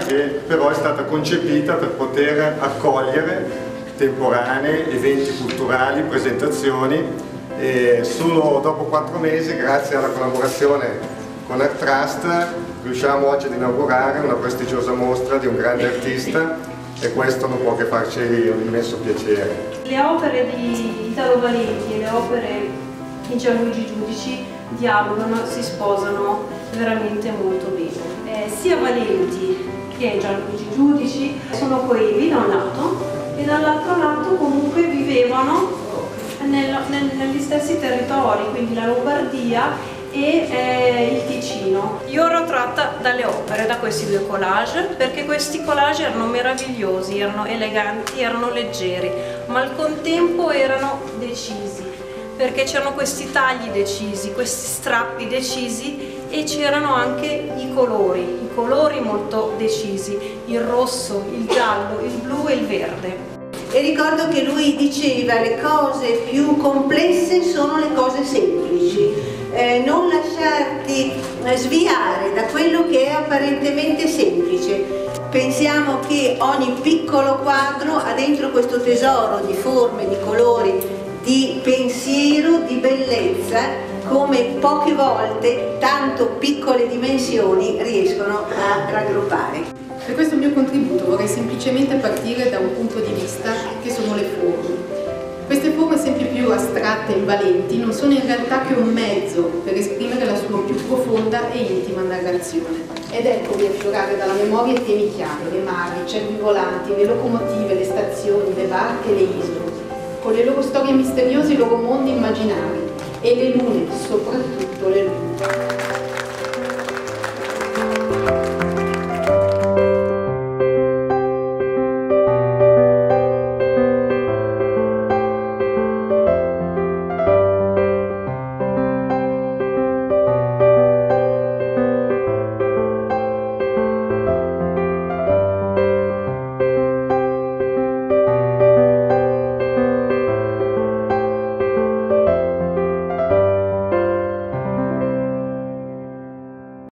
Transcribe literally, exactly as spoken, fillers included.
che però è stata concepita per poter accogliere temporanei, eventi culturali, presentazioni, e solo dopo quattro mesi, grazie alla collaborazione con Art Trust, riusciamo oggi ad inaugurare una prestigiosa mostra di un grande artista, e questo non può che farci un immenso piacere. Le opere di Italo Valenti e le opere di Gianluigi Giudici dialogano, si sposano veramente molto bene. Eh, sia Valenti che Gianluigi Giudici sono coevi da un lato e dall'altro lato comunque vivevano nel, nel, negli stessi territori, quindi la Lombardia e eh, il Ticino. Io ero tratta dalle opere, da questi due collage, perché questi collage erano meravigliosi, erano eleganti, erano leggeri, ma al contempo erano decisi, perché c'erano questi tagli decisi, questi strappi decisi, e c'erano anche i colori, i colori molto decisi, il rosso, il giallo, il blu e il verde. E ricordo che lui diceva: le cose più complesse sono le cose semplici, eh, non lasciarti eh, sviare da quello che è apparentemente semplice. Pensiamo che ogni piccolo quadro ha dentro questo tesoro di forme, di colori, di pensiero, di bellezza, come poche volte tanto piccole dimensioni riescono a raggruppare. Per questo mio contributo vorrei semplicemente partire da un punto di vista che sono le forme. Queste forme sempre più astratte e valenti non sono in realtà che un mezzo per esprimere la sua più profonda e intima narrazione. Ed eccovi affiorare dalla memoria i temi chiave: le navi, i cervi volanti, le locomotive, le stazioni, le barche e le isole, con le loro storie misteriose e i loro mondi immaginari, e le lune, soprattutto le lune.